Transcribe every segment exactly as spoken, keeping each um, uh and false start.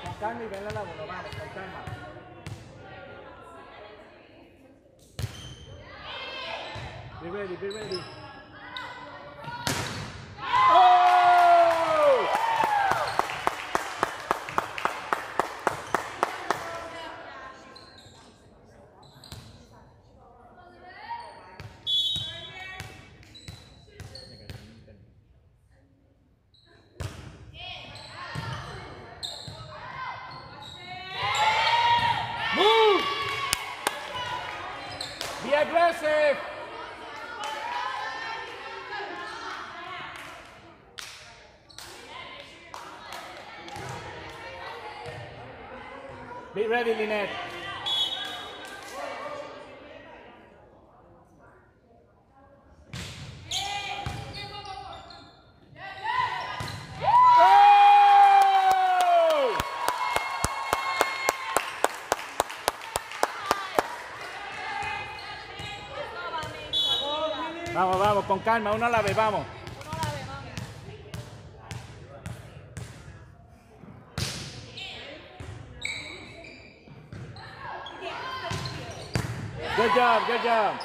Con calma y ven la bola, vamos, con calma. Be ready, be ready. Oh! Move! Be aggressive! Be ready, Lynette. Oh! Vamos, vamos, con calma, uno a la vez, vamos. Good job, good job.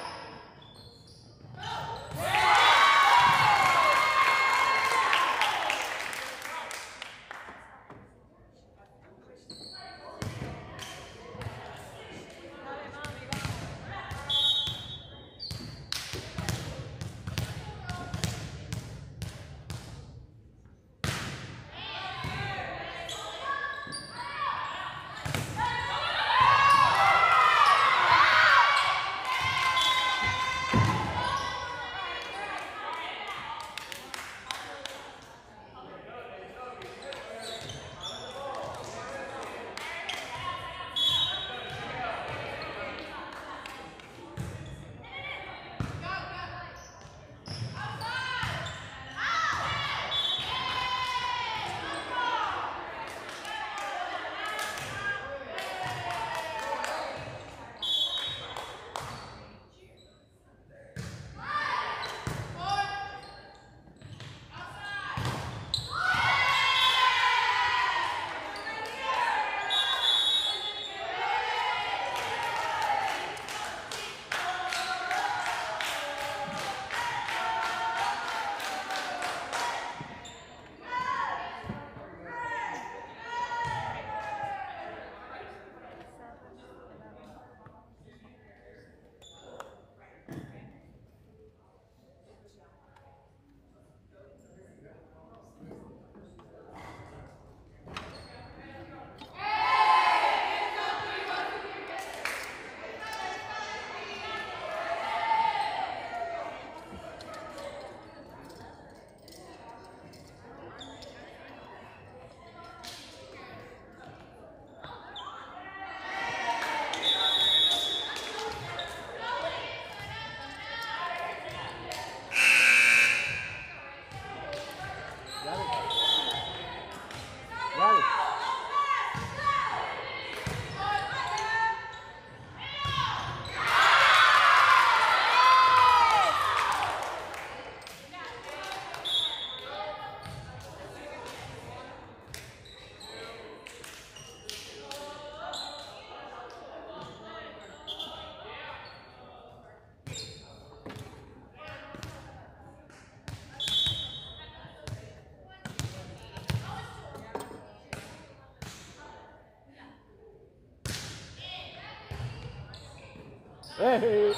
Hey!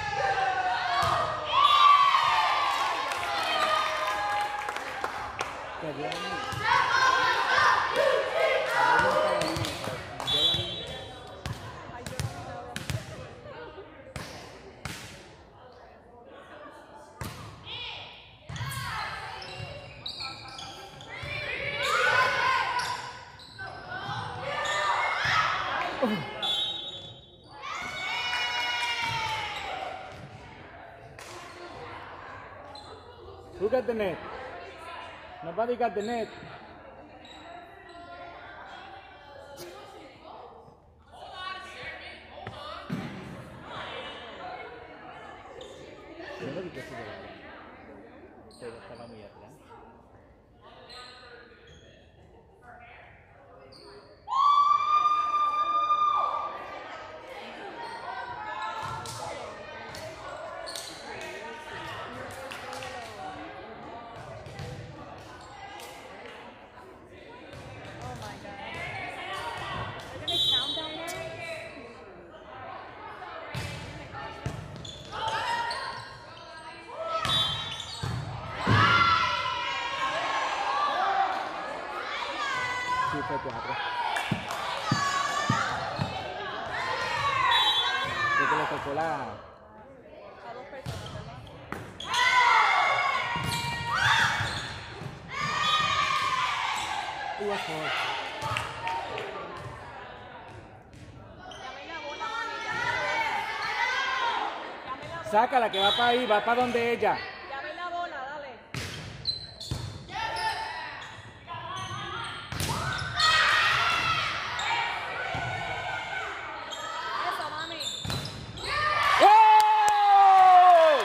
Who got the net? Nobody got the net. cuatro. Creo que le tocó la... A dos personas, ¿verdad? Y eso. Llame la bola, mami, llame la bola. Llame la bola. Sácala que va para ahí, va para donde ella. Llame la bola, dale. Eso, mami. ¡Oh!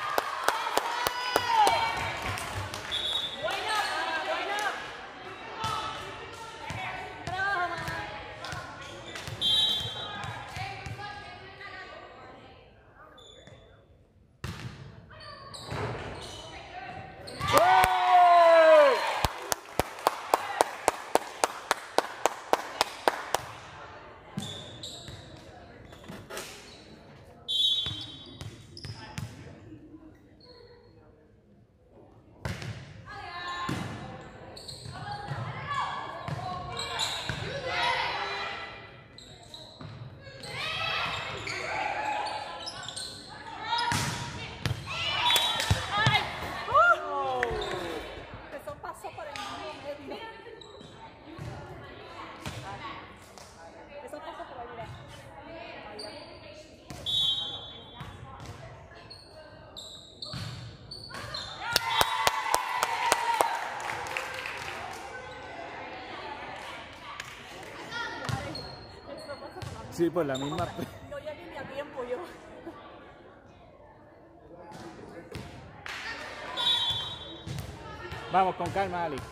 Buena, buena. Trabajo, mamá. ¡Oh! ¡Ay! ¡Uh! Eso pasó por el mismo medio. Eso pasó por ahí, mira. Allá. Eso pasó por la misma. Sí, por la misma... No llegué ni a tiempo yo. Vamos, con calma, Ali.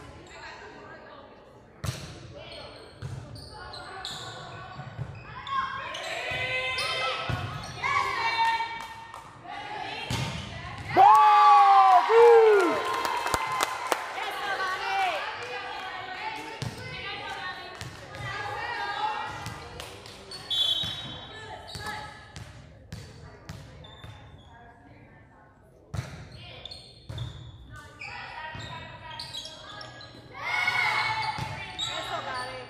¡Vamos! ¡Eso, mami! Eso, Gary.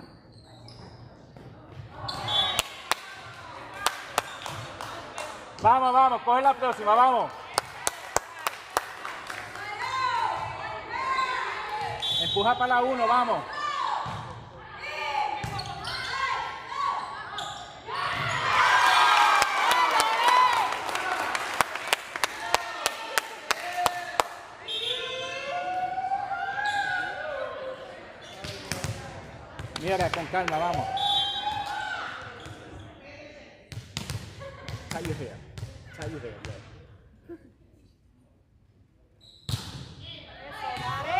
Vamos, vamos, coge la próxima, vamos. Empuja para la uno, vamos. Mira, con calma, vamos. How you here? How you here, bro? Eso, Gary.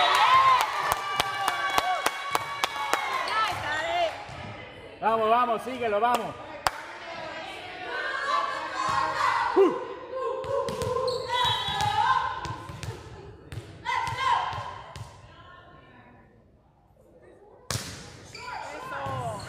¡Nice, Gary! Vamos, vamos, síguelo, vamos. Eso.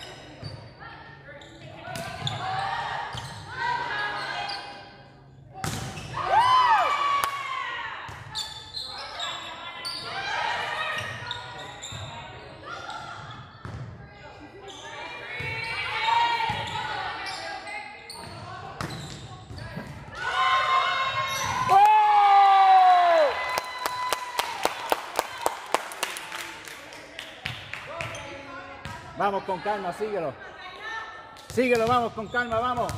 ¡Oh! Vamos con calma, síguelo. Síguelo, vamos con calma, vamos.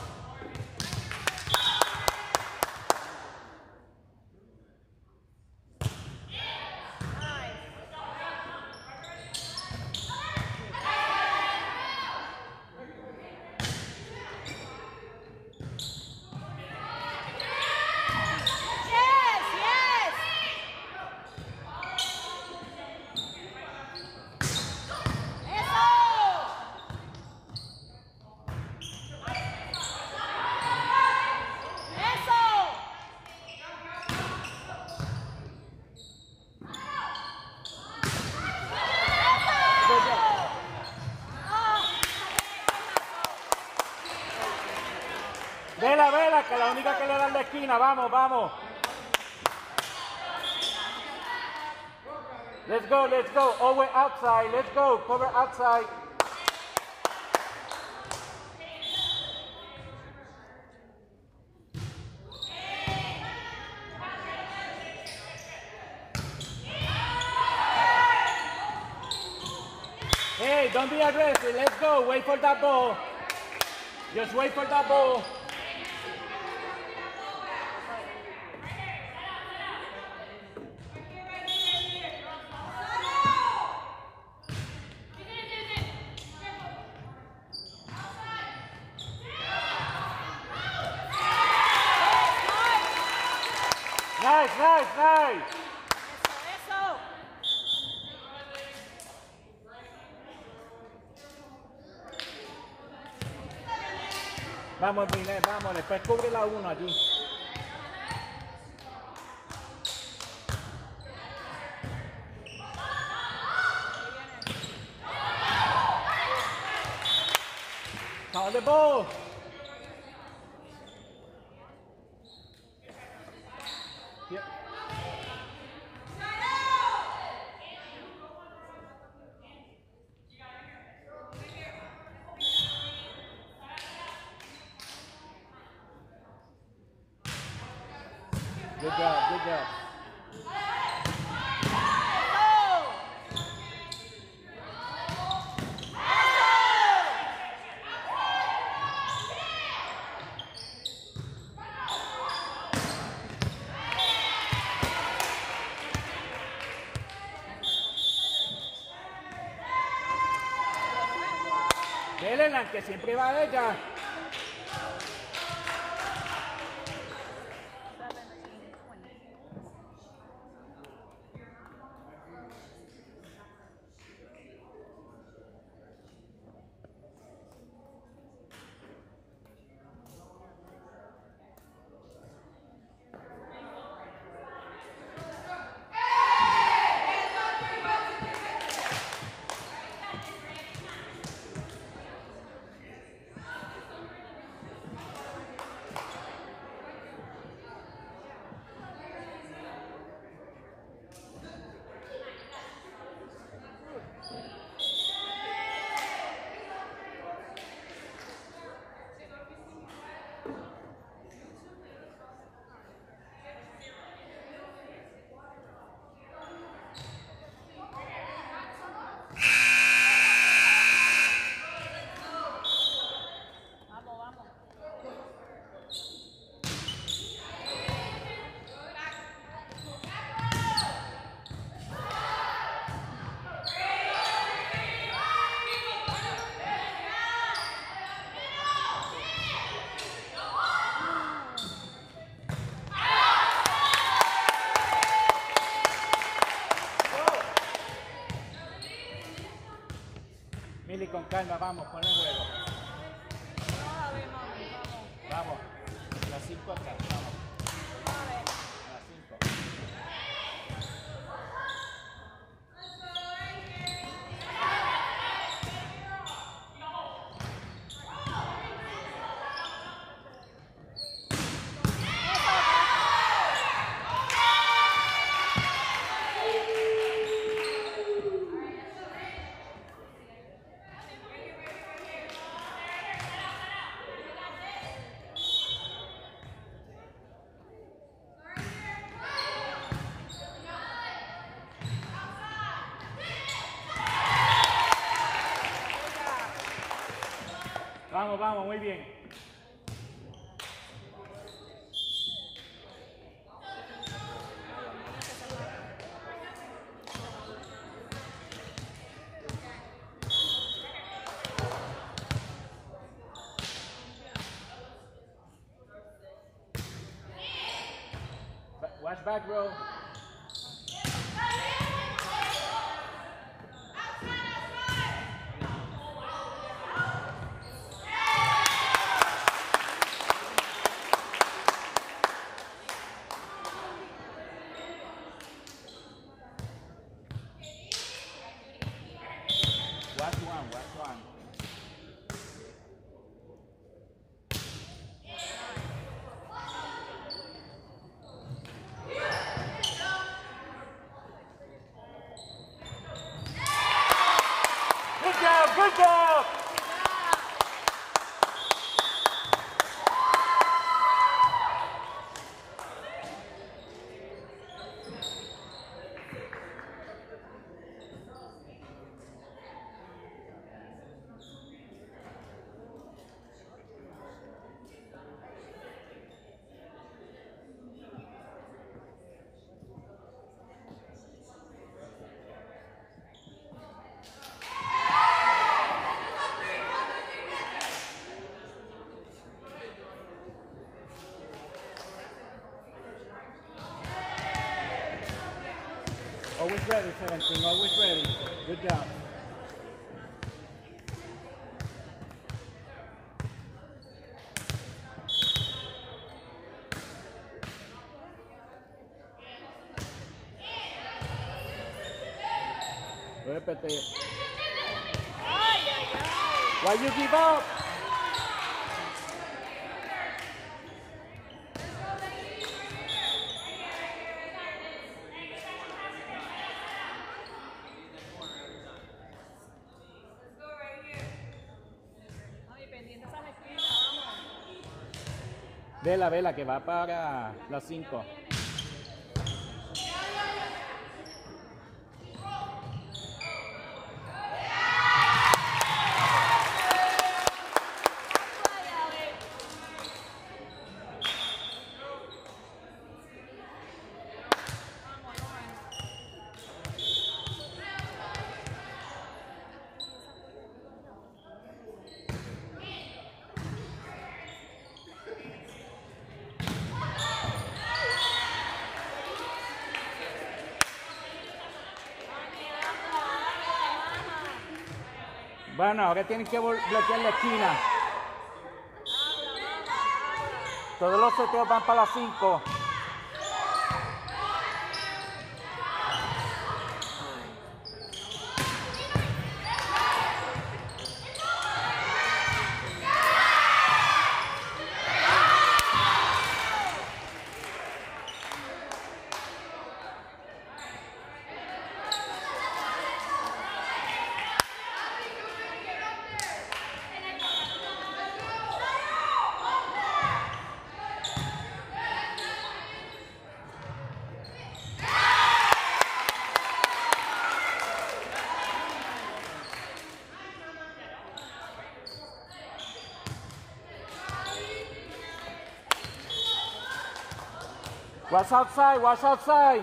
Yes, yes. Eso. Eso. Vela, vela, que la única que le da en la esquina, vamos, vamos. Let's go, let's go. Over outside. Let's go. Cover outside. Hey, don't be aggressive. Let's go. Wait for that ball. Just wait for that ball. Nice, nice, nice. Eso, eso. Vamos, Minet, vamos. Después cubre la uno allí. Call the ball. Yep. Good job, good job. Dele, que siempre va a ella. Mili, con calma, vamos, con el juego. Vamos, las cinco atrás, vamos. Las cinco. Vamos, vamos, muy bien. Watch back row. Watch one, watch one. Always ready, seventeen. Always ready. Good job. Repetir. Ay, ay, ay. Why you give up? Ay, pendiente esas esquinas, vamos. Vela, vela, que va para las cinco. Bueno, ahora tienen que bloquear la esquina. Todos los seteos van para las cinco. Watch outside, watch outside.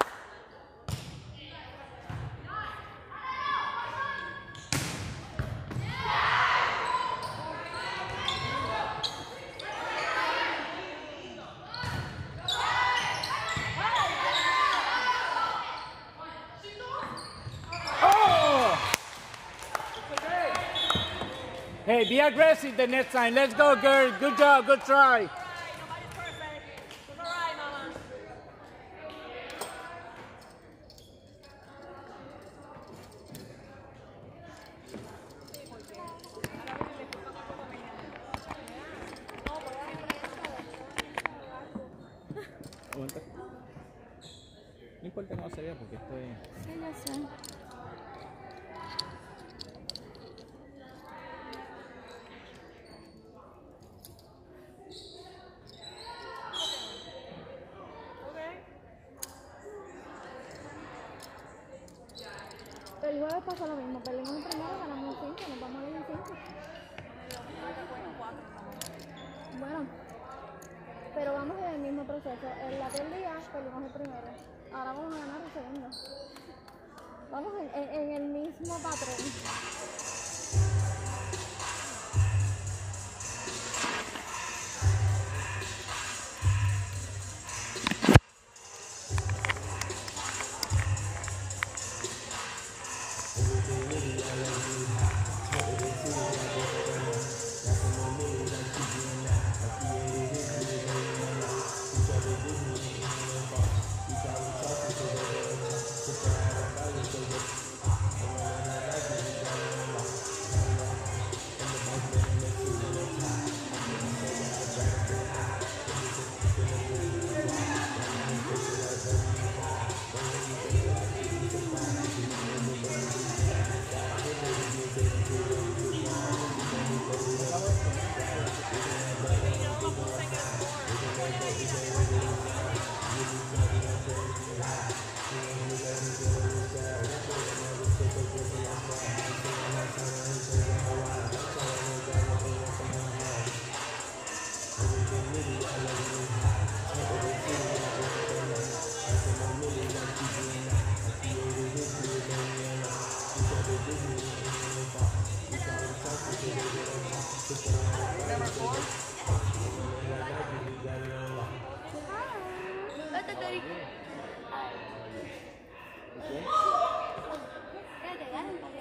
Oh! Hey, be aggressive the next time. Let's go, girl. Good job, good try. No importa cómo se vea porque esto es... Sí, ya sé. El jueves pasa lo mismo, perdimos el primero, ganamos cinco, nos vamos a ir en cinco. Bueno, pero vamos en el mismo proceso. En la aquel día perdimos el primero, ahora vamos a ganar el segundo. Vamos en, en, en el mismo patrón. Ya llegaron porque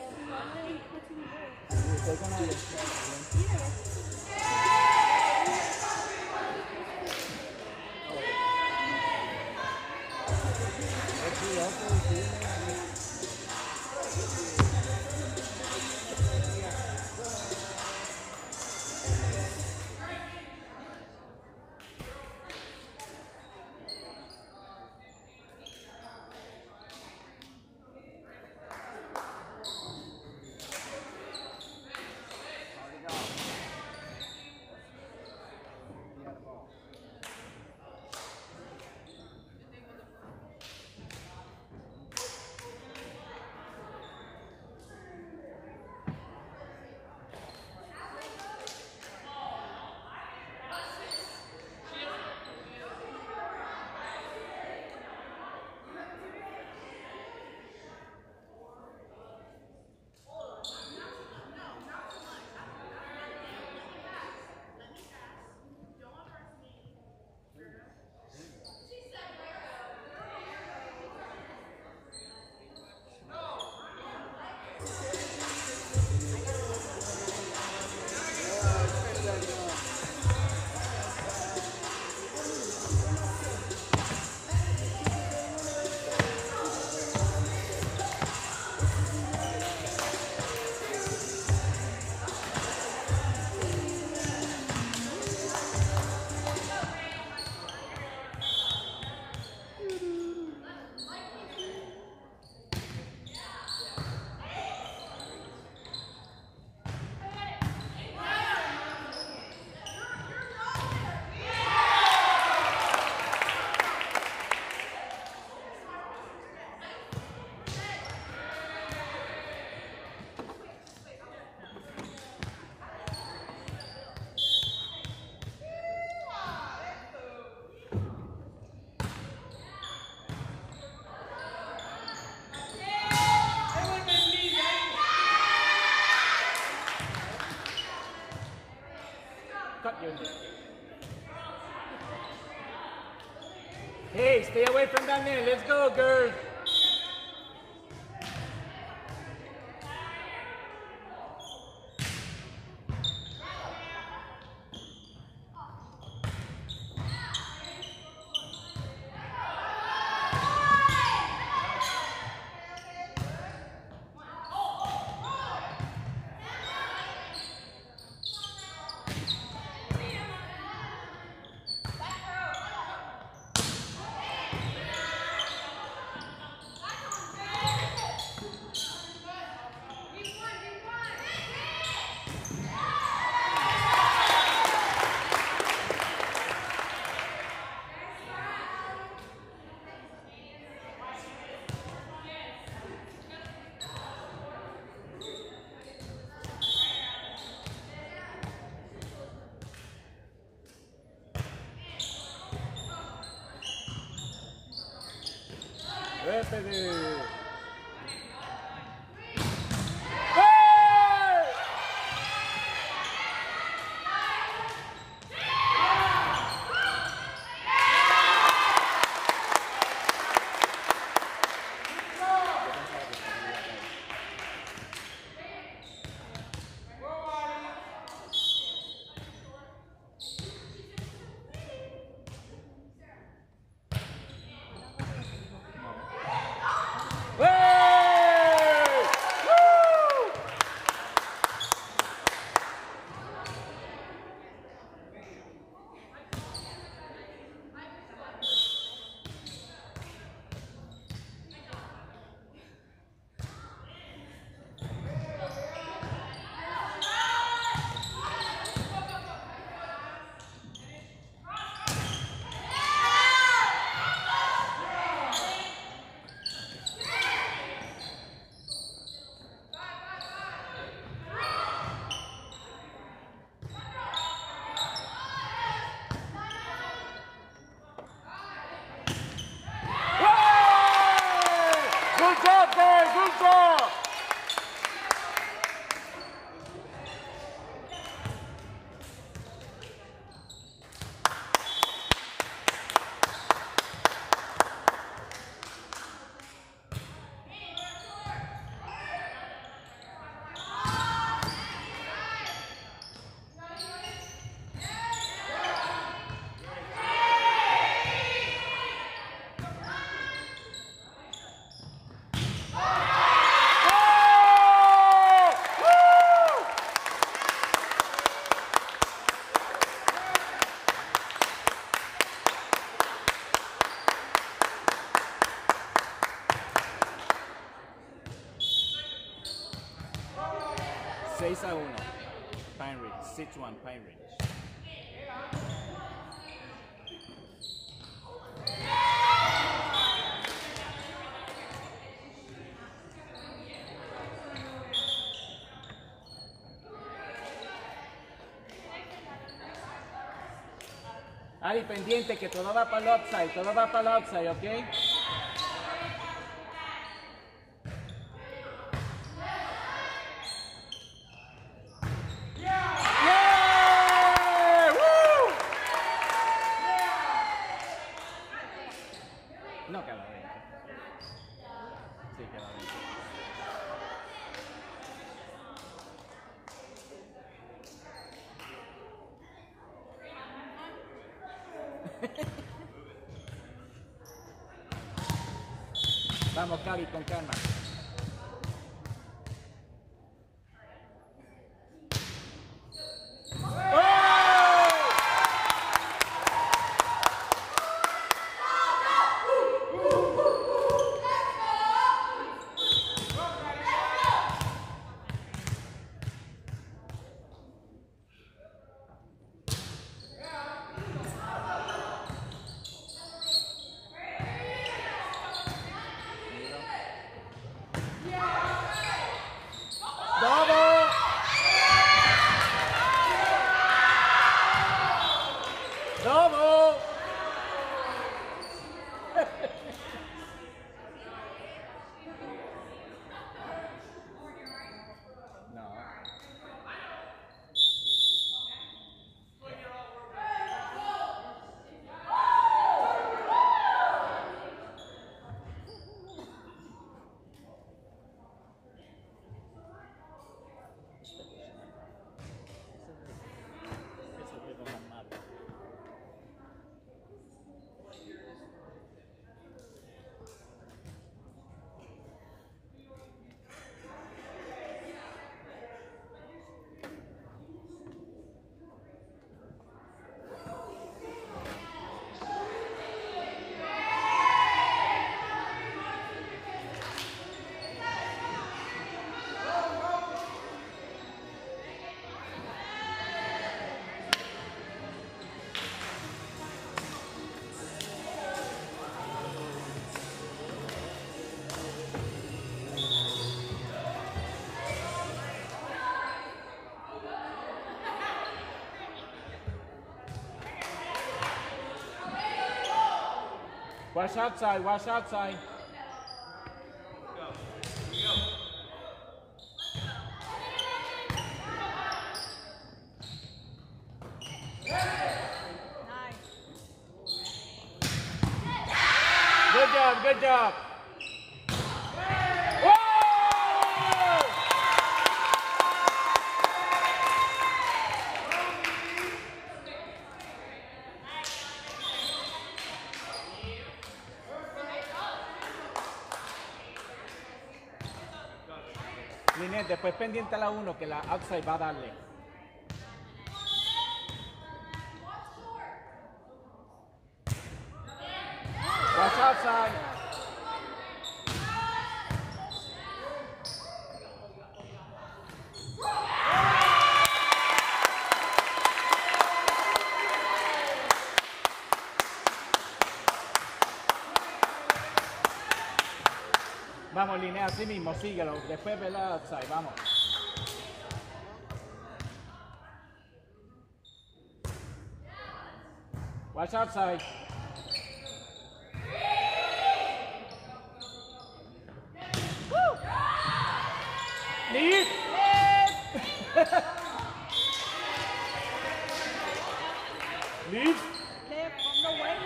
Estoy con aire. Cut you. Hey, stay away from that man. Let's go, girl. Répete. seis a uno. Pine Ridge, six one, Pine Ridge. Ari, pendiente que todo va para el outside, todo va para el outside, ¿ok? No queda veinte. Sí, queda veinte. Vamos, Cari, con calma. ¡Double! No. Watch outside, watch outside. Good job, good job. Linet, después pendiente a la uno que la outside va a darle. Watch outside. Vamos, Linet, así mismo, síguelo. Después ve la outside, vamos. Watch outside. Leave. Leave. Left from the waist.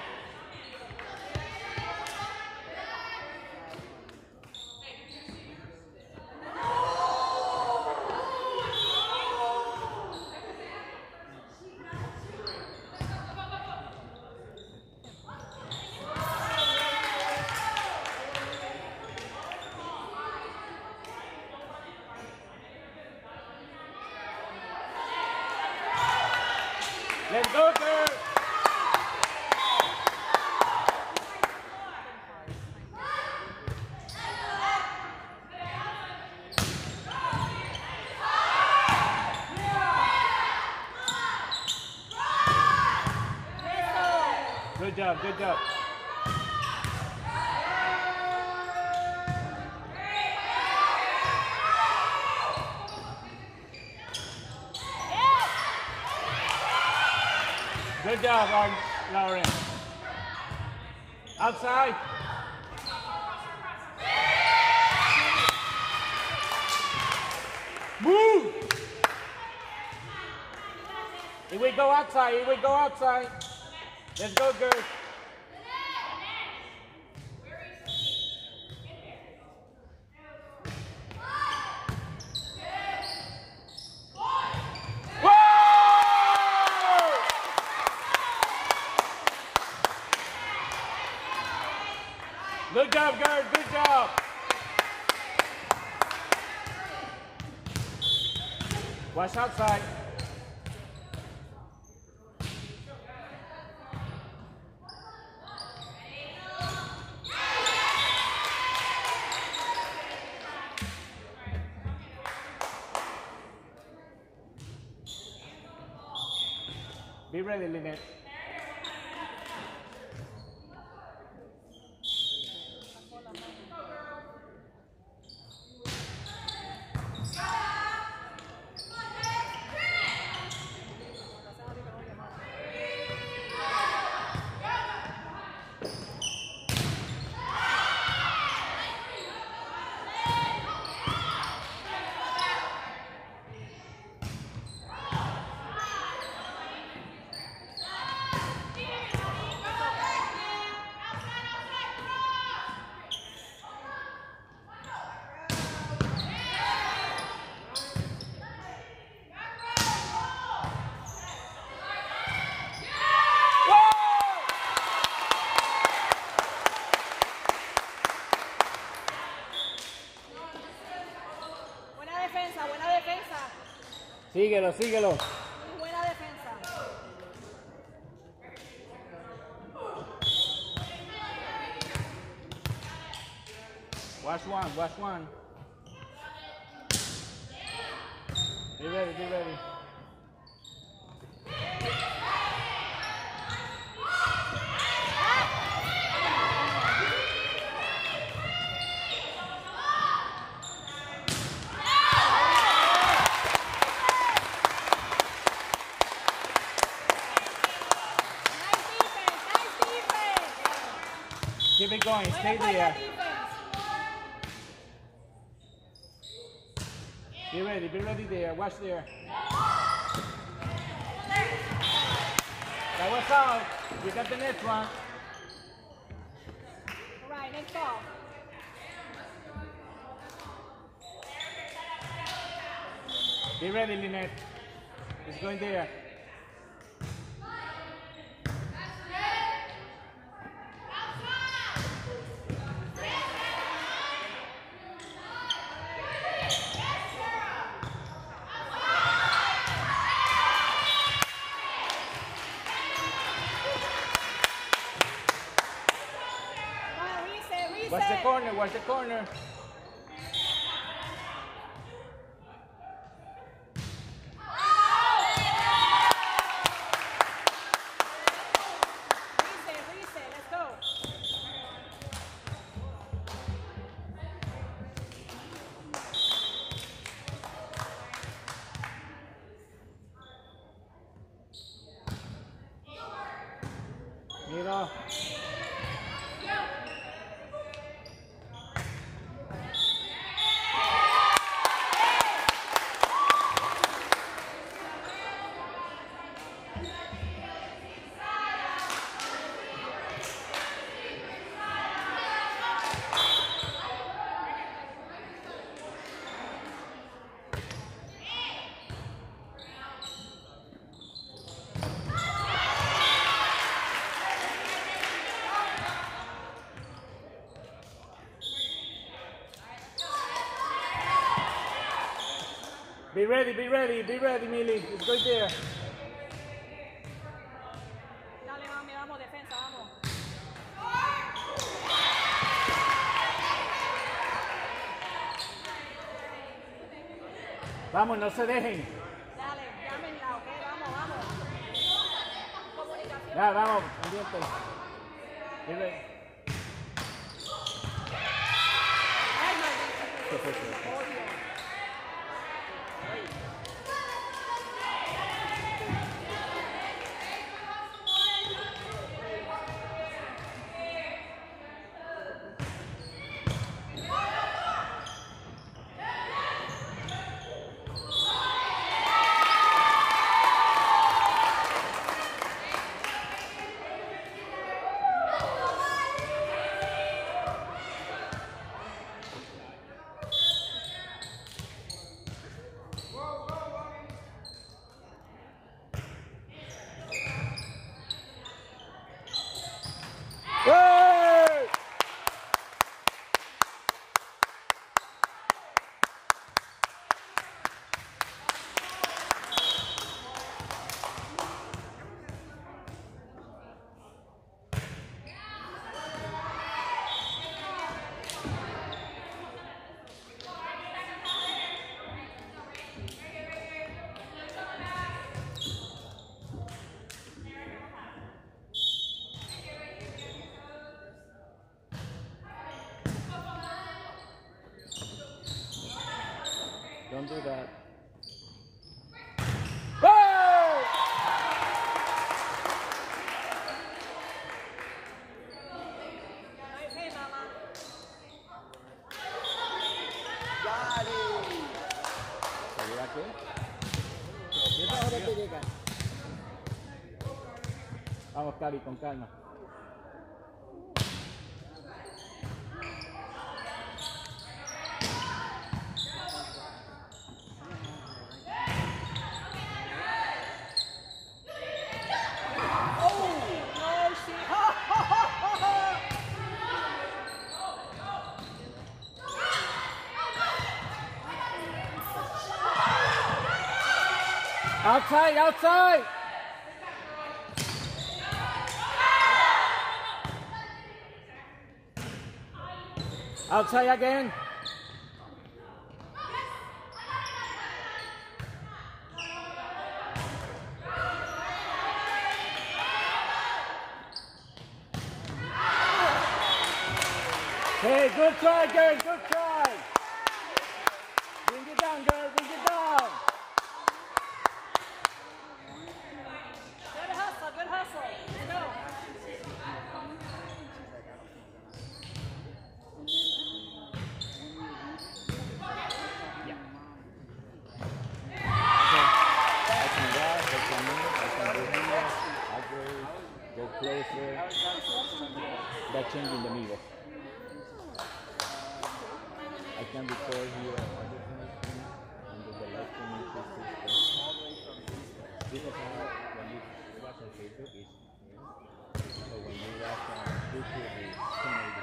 Let's go, girl. Good job, good job. Good job, Ar- Lauren. Outside. Move! Here we go outside, here we go outside. Let's go, girls. Good job, girls, good job. Watch outside. Be ready, Lynette. Buena defensa. Síguelo, síguelo. Muy buena defensa. Watch one, watch one. Be ready, be ready. Keep it going, stay there. Be ready, be ready there, watch there. That was out. You got the next one. All right, next ball. Be ready, Lynette. It's going there. Watch the corner, watch the corner. Reset, reset, let's go. Mira. Be ready, be ready, be ready, Millie. It's good there. Dale, mami, vamos, defensa, vamos. Vamos, no se dejen. Dale, llámenla, ok, vamos, vamos. Comunicación. Ya, vamos, pendiente. Get ready. ¿Qué fue eso? Don't do that. Go! Nice hit, Mama. Got it. ¿Segura qué? Esa hora te llega. Vamos, Cari, con calma. Outside, outside! Outside again. Hey, good try, girl, good try. Bring it down, girl, bring it down. Good hustle, good hustle. Let's go. I can rush, I can move, I can go here, I go, go closer. That changing the middle. I can record here and then the left one is this is how when you watch on Facebook is so when you watch on YouTube is ten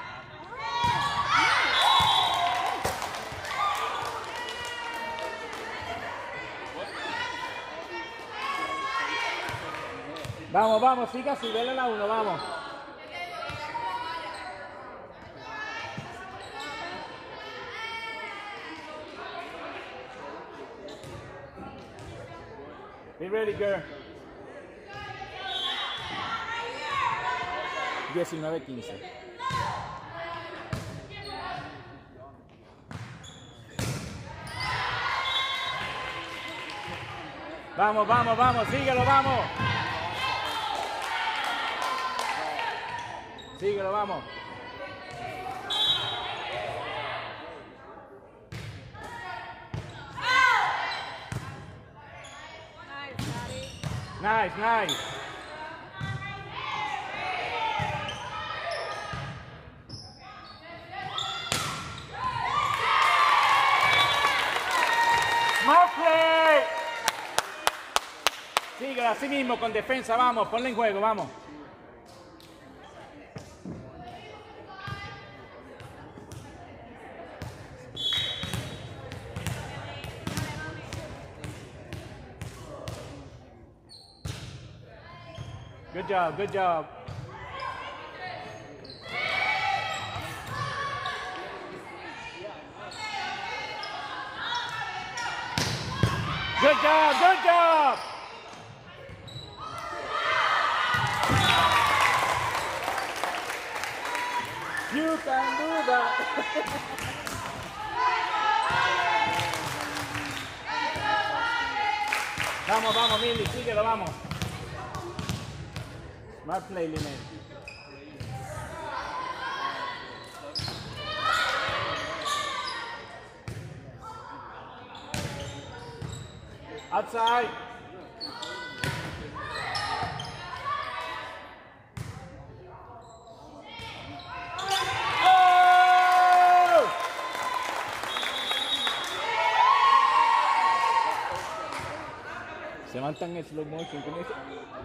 Vamos, vamos, siga así, vele la uno, vamos. Be ready, girl. diecinueve quince. Vamos, vamos, vamos, síguelo, vamos. Síguelo, vamos. Nice, nice. Smart play. Sigue así mismo con defensa, vamos, ponle en juego, vamos. Good job, good job. Good job, good job. está en duda. Vamos, vamos, Mili, síguelo, vamos. Smart play, Lynette. Outside. Oh! Se van tan en slow motion con eso.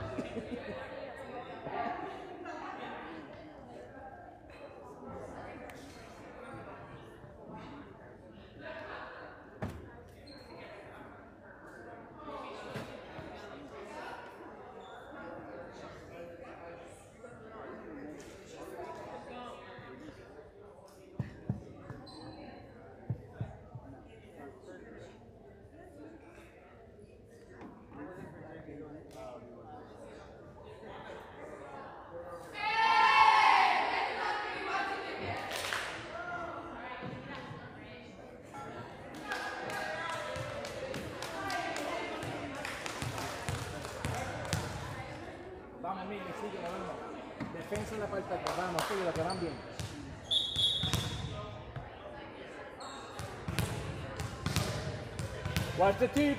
Vamos, Mili, síguelo, vamos. Defensa en la parte de atrás, vamos, síguelo, que van bien. Watch the tip.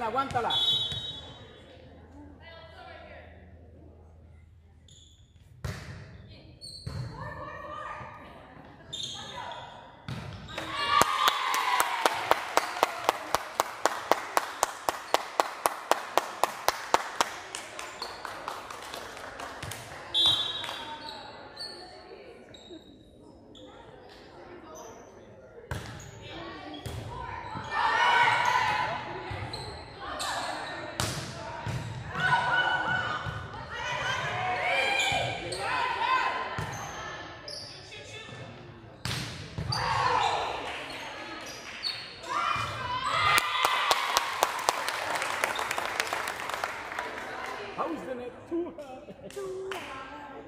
aguántala. How's the net too high? Too high.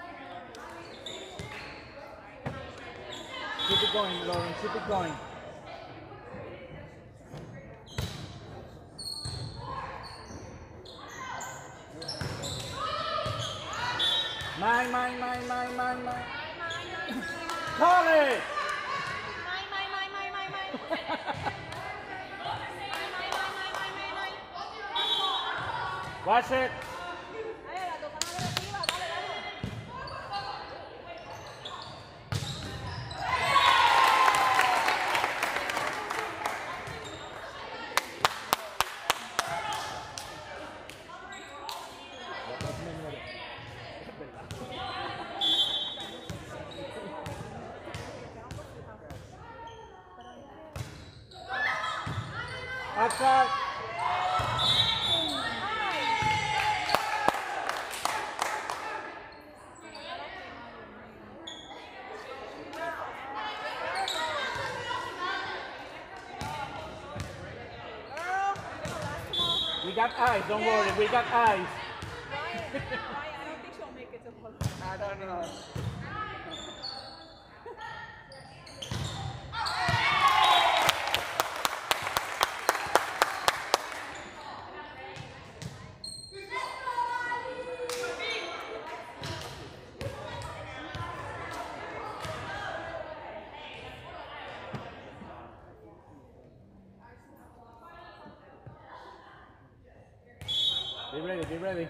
Keep it going, Lauren. Keep it going. Mine, mine, mine, mine, mine, mine. Call it! Mine, mine, mine, mine, mine, mine. Watch it. Dale, la toca más agresiva, dale, dale. Outside. We got eyes, don't worry, we got eyes. Ryan, Ryan, I don't think she'll make it to full. I don't know. Be ready, be ready.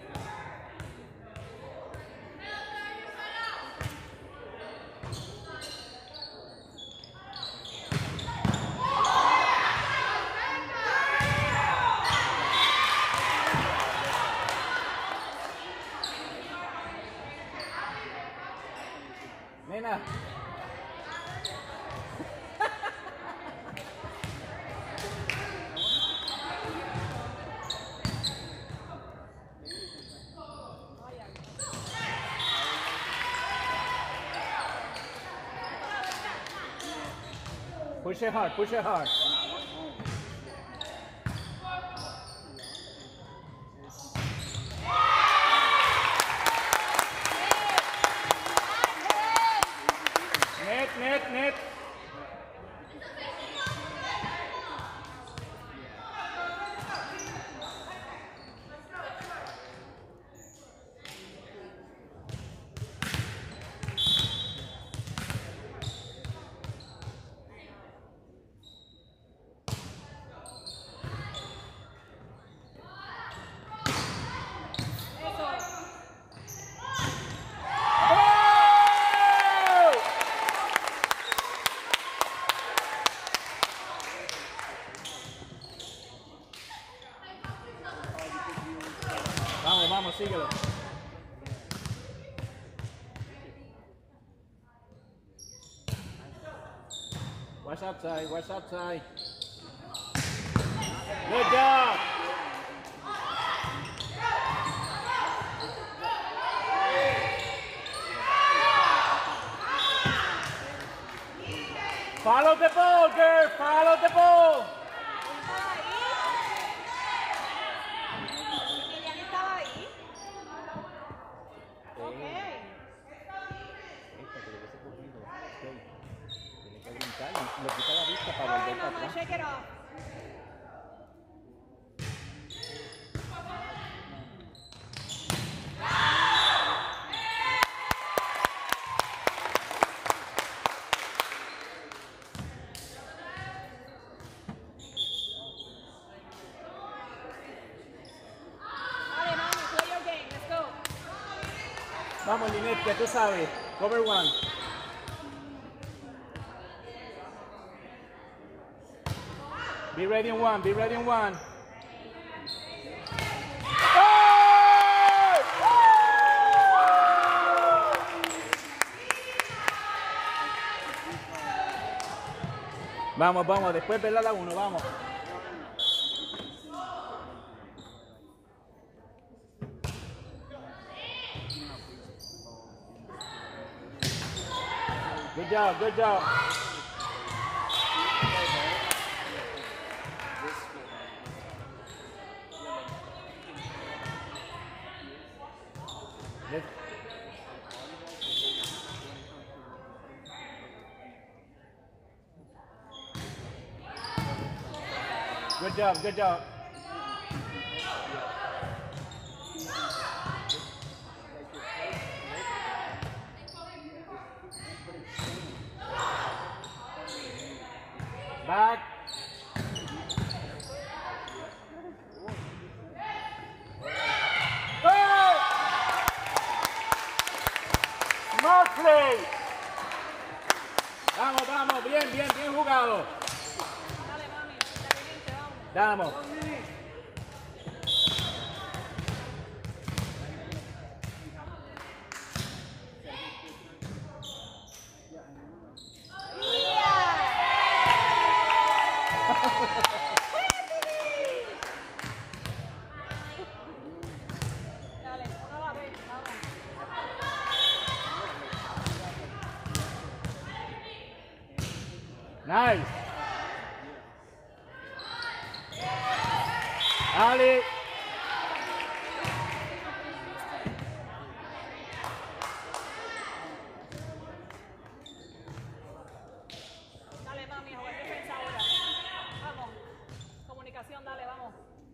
Nena. Push it hard, push it hard. Net, net, net. Vamos, vamos, síguelo. Watch outside, watch outside. Good job. Follow the ball, girl, follow the ball. Estaba ahí. Ok. Tiene que brincar, lo quita la vista para Ay, volver para mamá, atrás. shake it off. Vamos, Linet, que tú sabes. Cover one. Be ready in one, be ready in one. Vamos, vamos, después verla la uno, vamos. Good job, good job. Yes. Good job, good job. Back. Hey! Smart play. Vamos, vamos, bien, bien, bien jugado. Dale, mami, inteligente, vamos. Vamos. Dale, una a la vez, vamos. Nice. Ali. Dale, mami, jugar defensa ahora. Vamos. Comunicación, dale, vamos.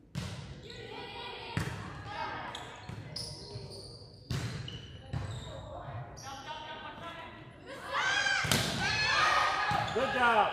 Good job.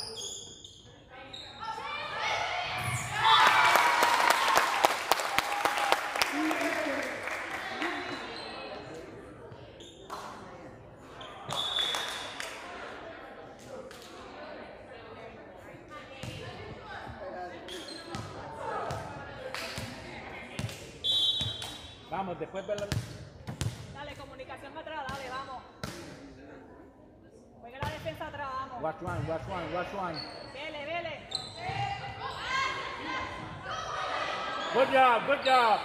Vamos, después verlo. Dale, comunicación atrás, dale, vamos. Juega la defensa atrás, vamos. Watch one, watch one, watch one. Vele, vele. Good job, good job.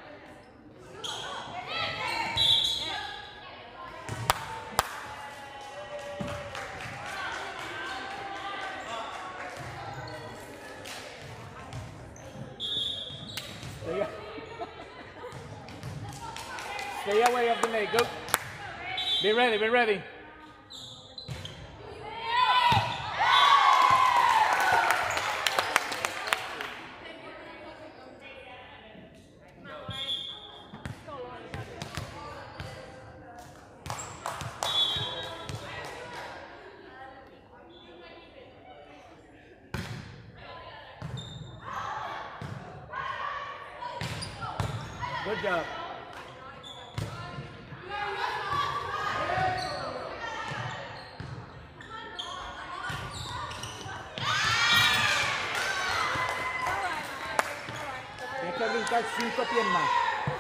Stay, Stay away of the net. Go. Be ready, be ready. Good job. Tienes que brincar cinco pies más.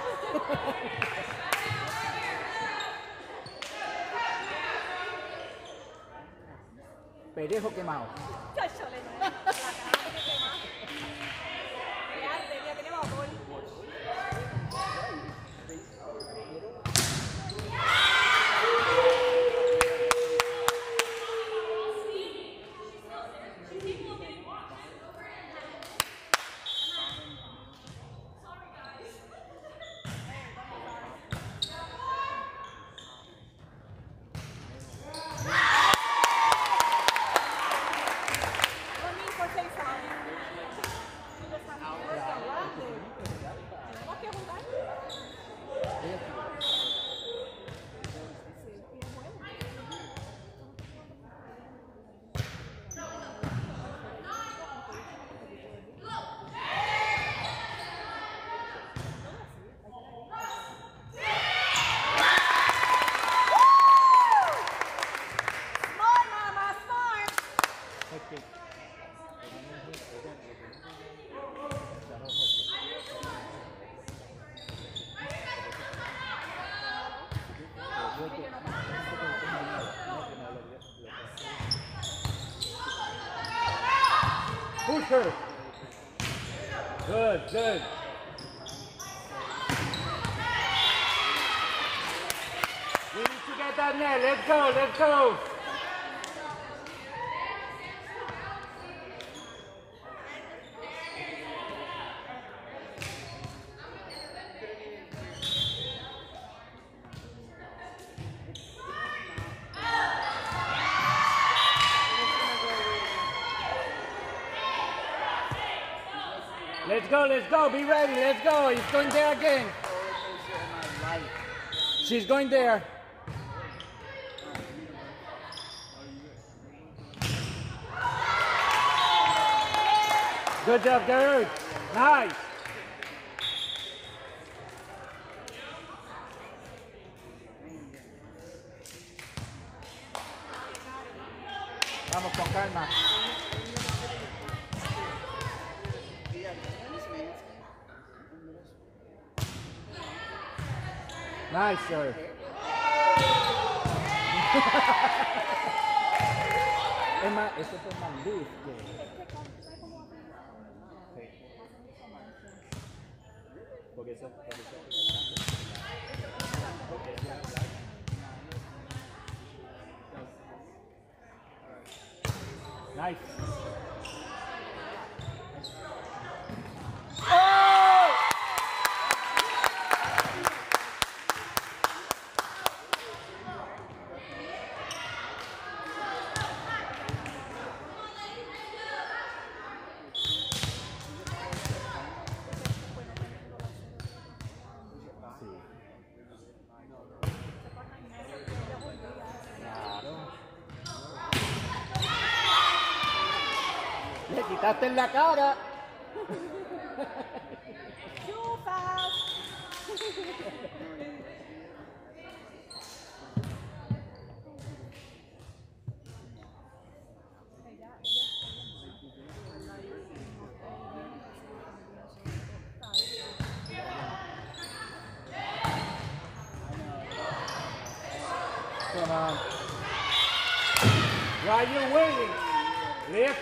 Perejo quemado. Cháchale, no. La cara que quema. Ya, ya tiene vapor. que no pasa. Push her. Good, good. We need to get that net. Let's go, let's go. Let's go, let's go, be ready, let's go. He's going there again. She's going there. Good job, Derek. Nice. Vamos con calma. Nice, sir. Es más, eso es más luz que... Porque eso, porque eso... Nice. Le quitaste en la cara. Too fast. Come on. Why are you waiting? Lift.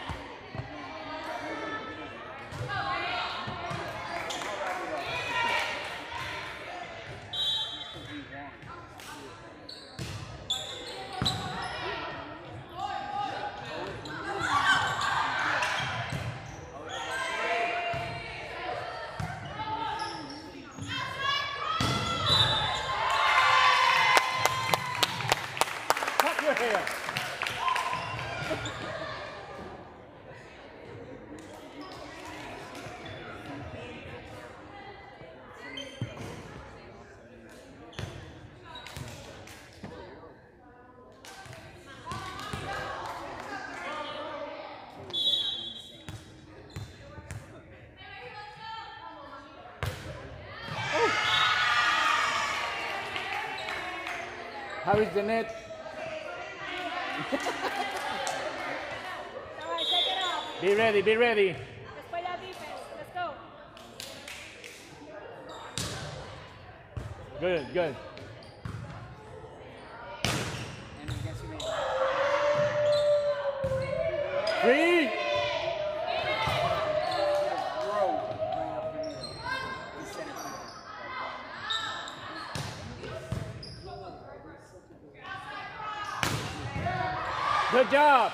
Cut your hair. How is the net? All right, take it off. Be ready, be ready. Let's play that defense. Let's go. Good, good. Three. Good job.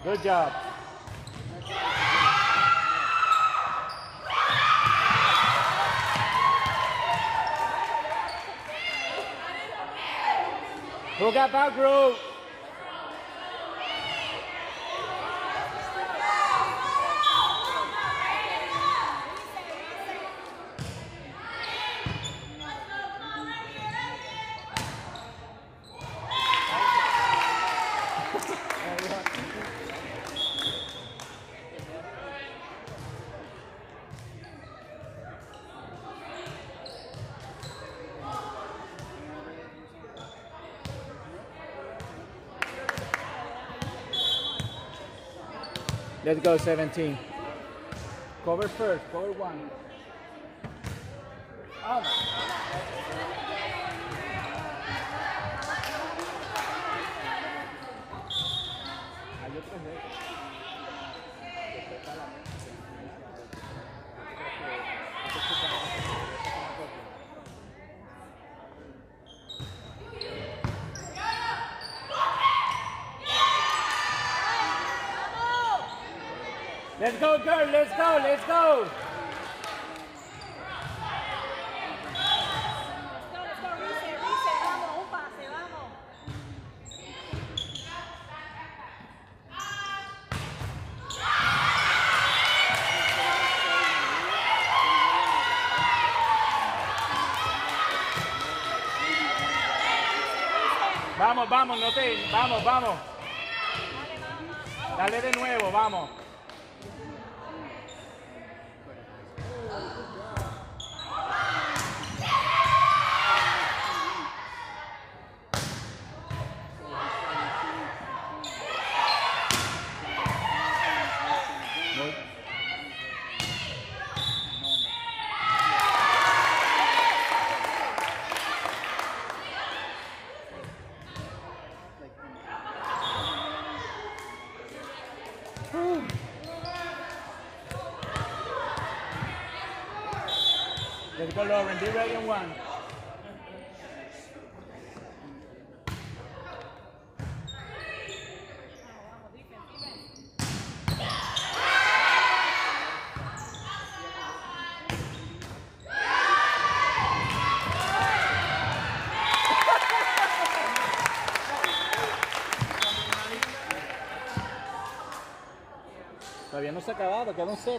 Good job. Who got back row? Let's go, seventeen. Cover first, cover one. Oh my Let's go, girl, let's go, let's go. Vamos, vamos, no te, vamos, vamos. Dale de nuevo, vamos. Let's go, Lauren. Be ready in one. Todavía no se ha acabado, queda un set.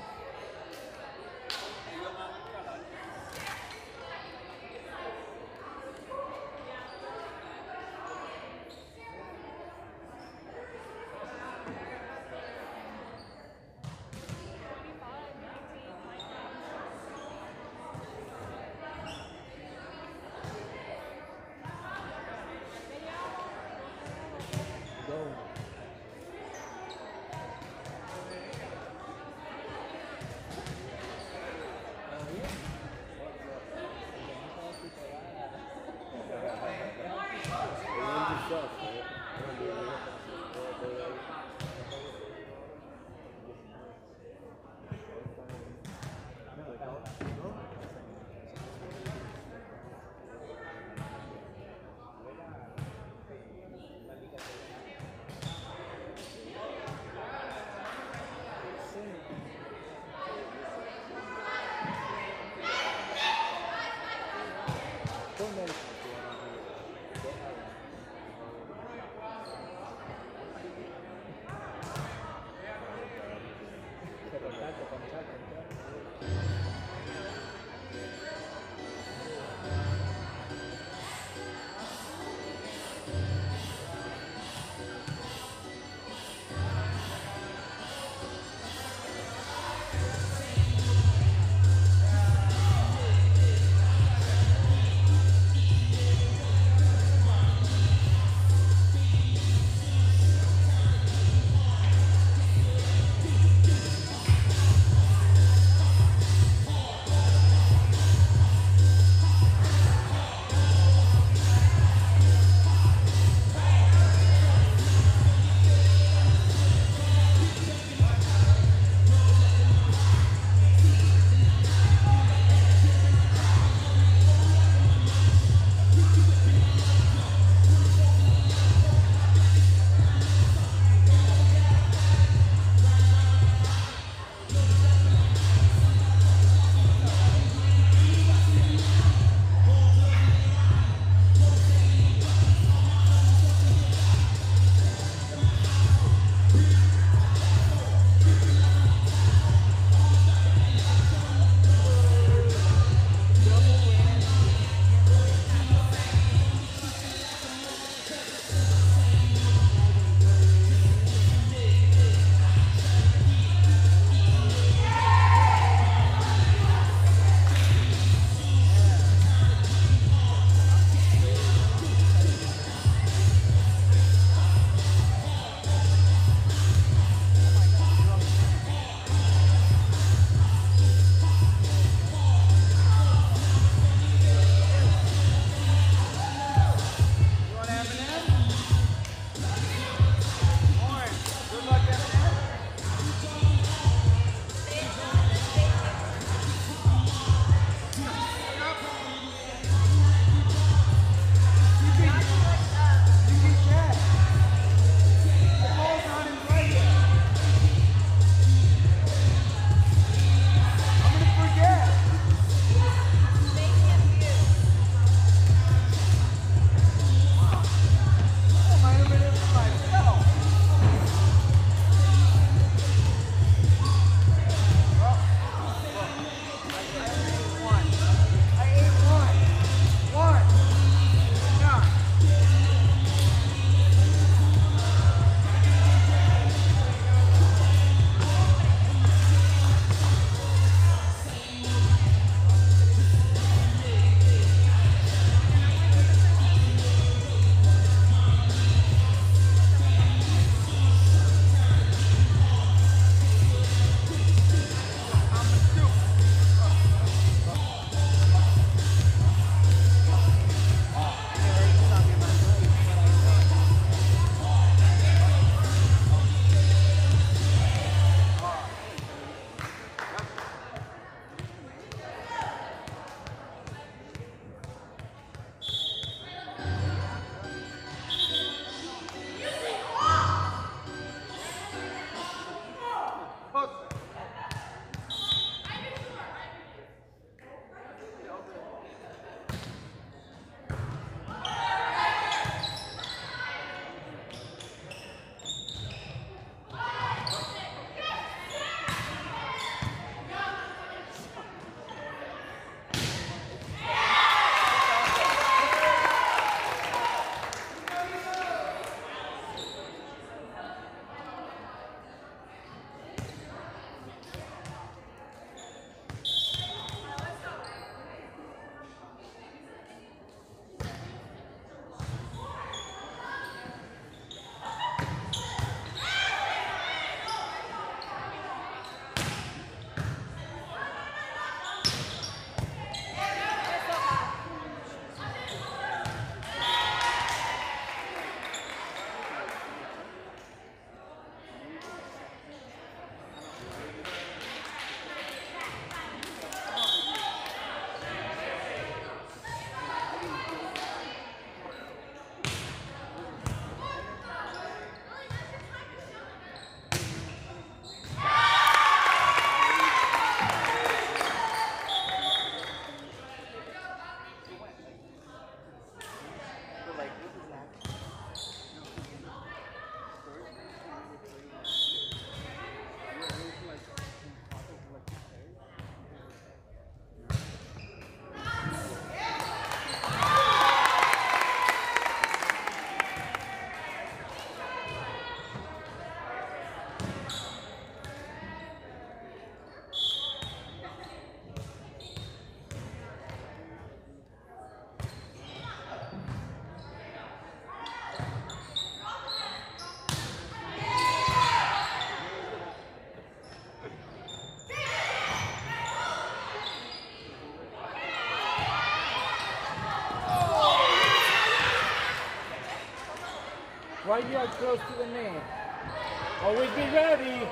while you are close to the net, always be ready.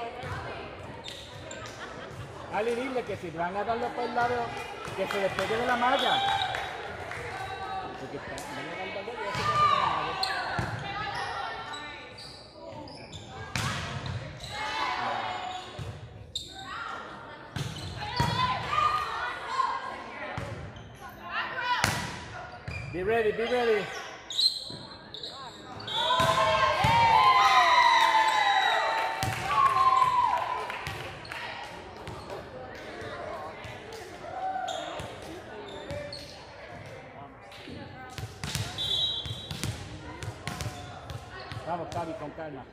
Ali, dile que si van a darlo por el lado, que se despegue de la malla. Porque está, van a dar el balón y ya se pega de la malla. Be ready, be ready. Vamos, Cavi, con calma.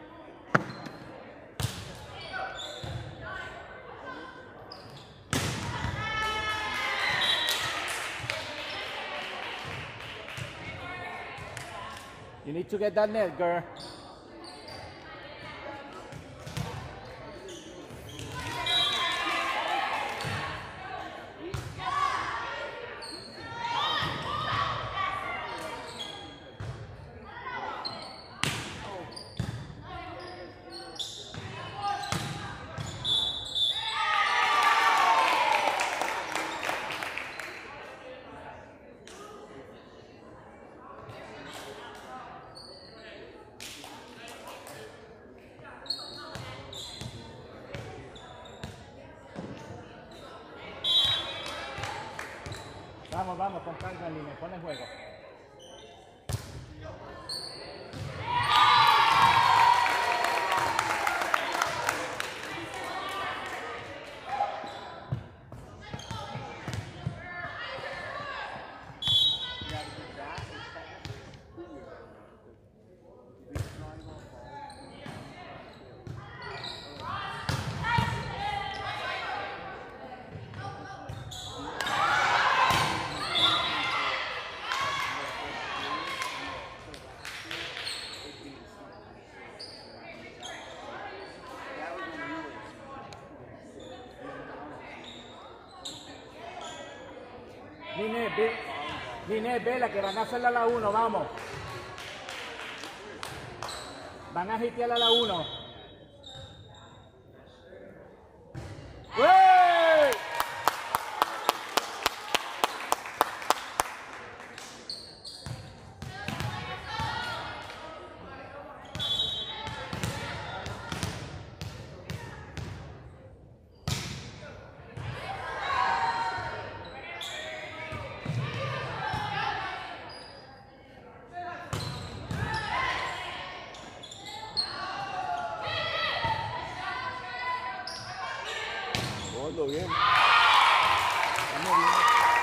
You need to get that net, girl. Vamos, vamos, con calma, Lina, pon el juego. Ginés, ve, Ginés, vela que van a hacerla a la uno, vamos. Van a hitearla a la uno. ¡Uey! Jugando bien. Vamos bien.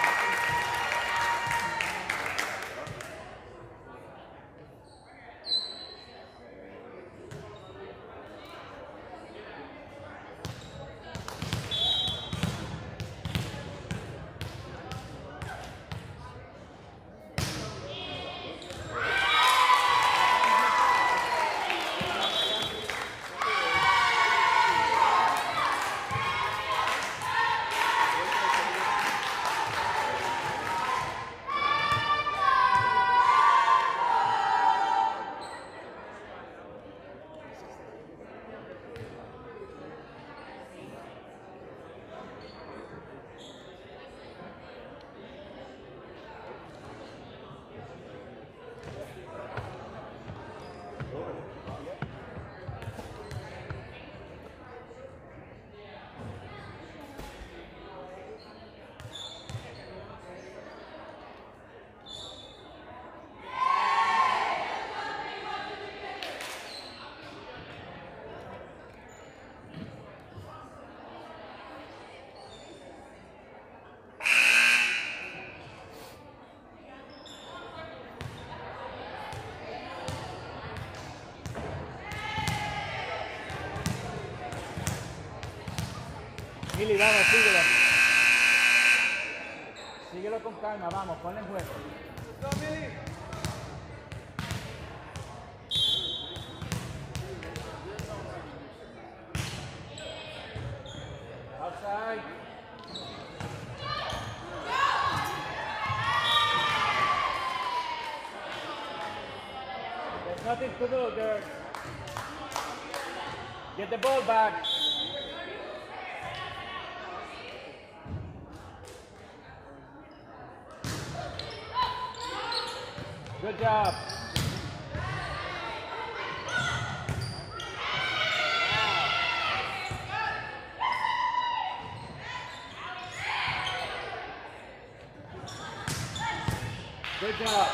Mili, vamos, síguelo. Síguelo con calma, vamos, ponle en juego. Outside. nothing to do there. Get the ball back. Good job. Good job.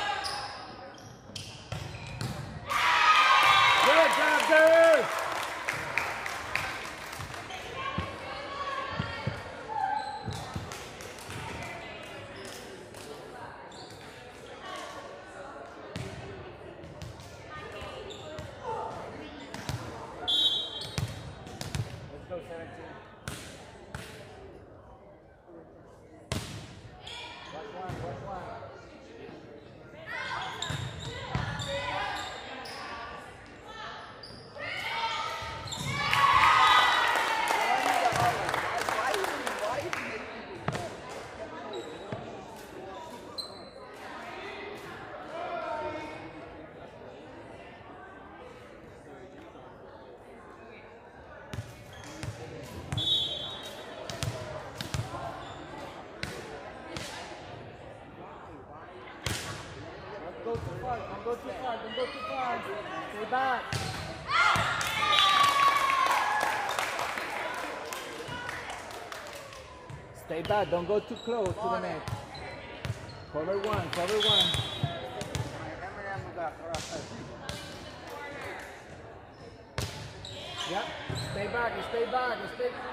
Good job, girls. Let's go, seventeen. Watch one, watch one. Don't go too far, don't go too far, don't go too far. Stay back. Stay back, don't go too close to the net. Cover one, cover one. Yep, stay back, stay back, stay back.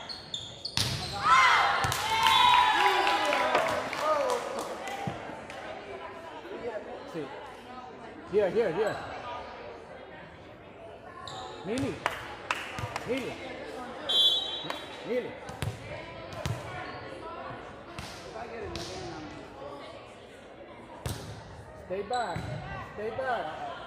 See. Here, here, here. Neely. Neely. Neely. Stay back. Stay back.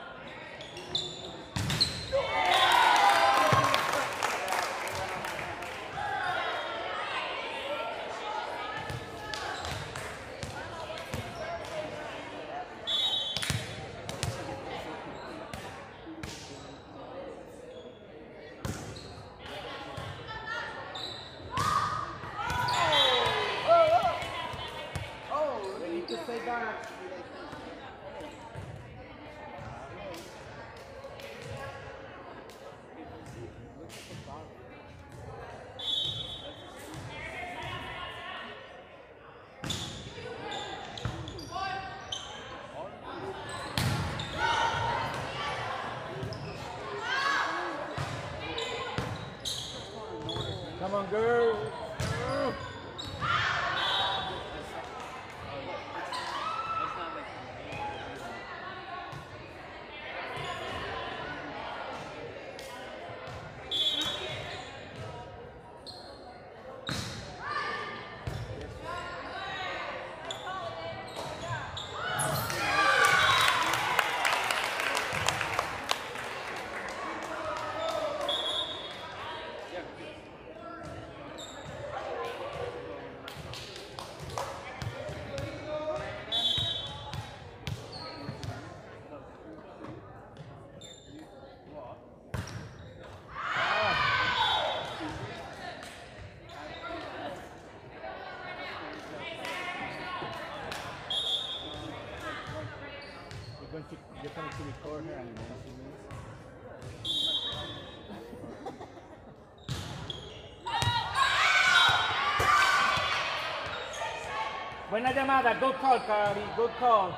We need to stay back. Come on, girl. You're going to, you're going to record her and then she means. Buena llamada, good call, Cari, good call.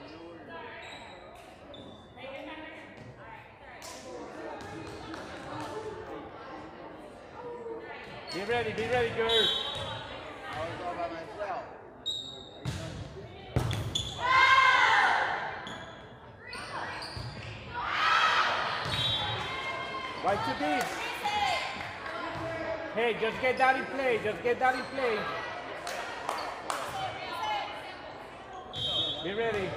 Be ready, be ready, girls. I was all by myself. Why too deep? Hey, just get that in play, just get that in play. Be ready.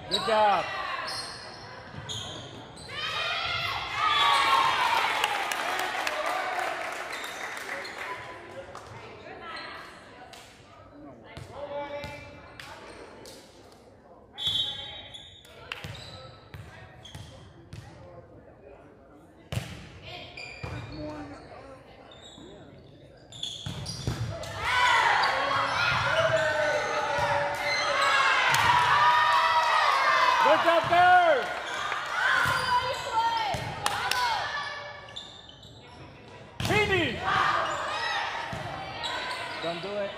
Good job. Good job, girls! Finish! Don't do it.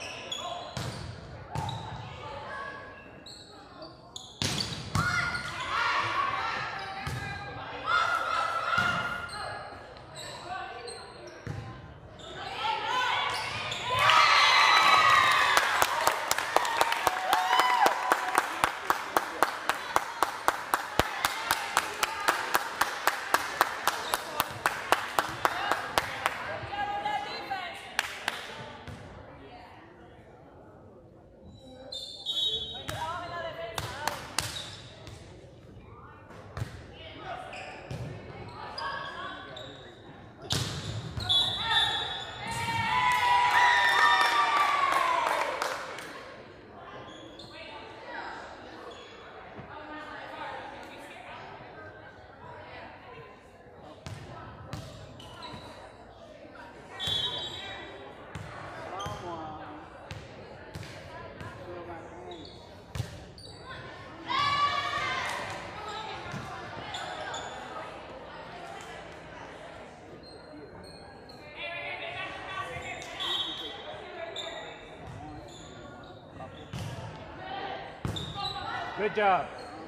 Good job.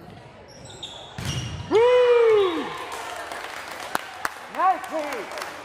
Woo! Nice play.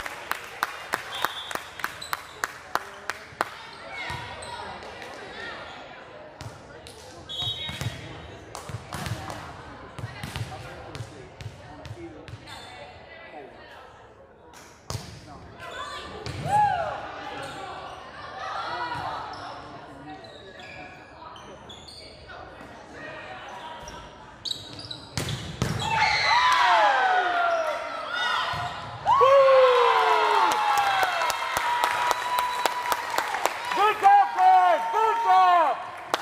Good job, guys! Good job!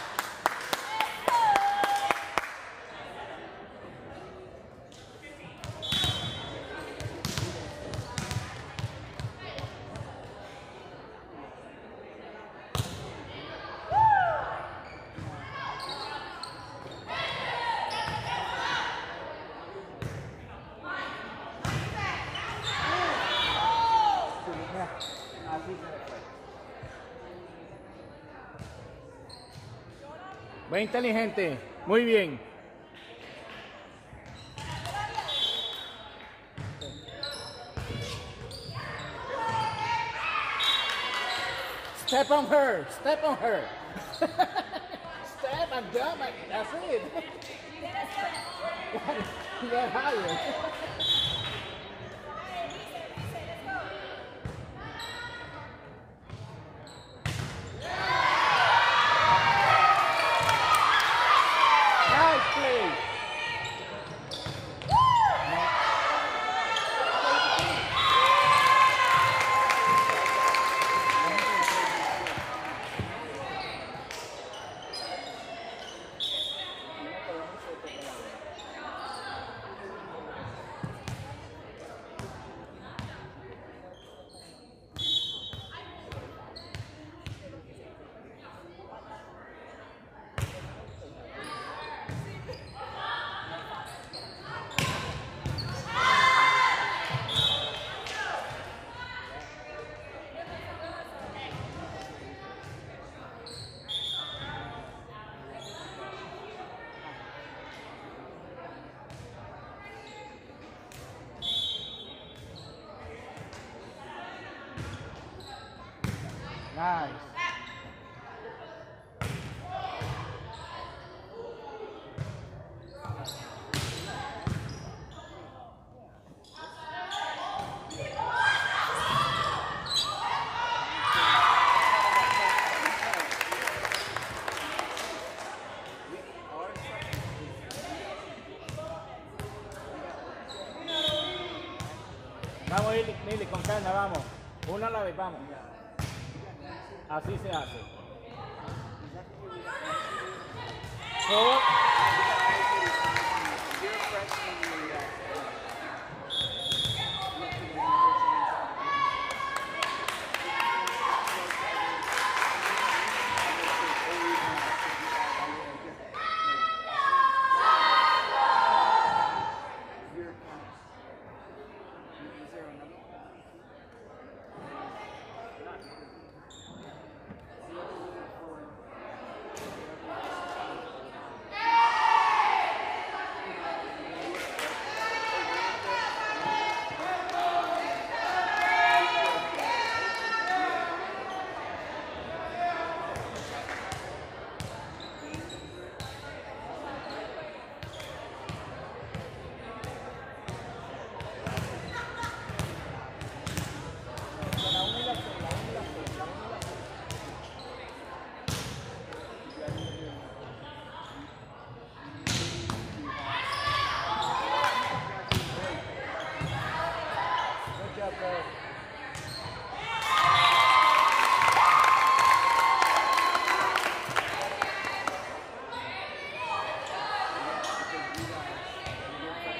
Muy inteligente, muy bien. Step on her, step on her. Step and jump, and that's it. Get higher. Nice. Mili, Mili, con calma, vamos. Una a la vez, vamos. Así se hace. Four.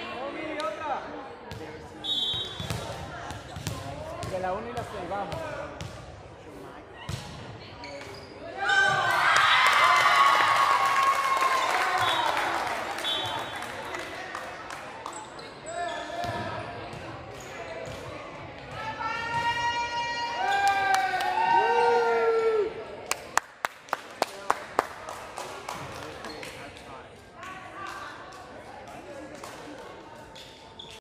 De la una y la seis, vamos.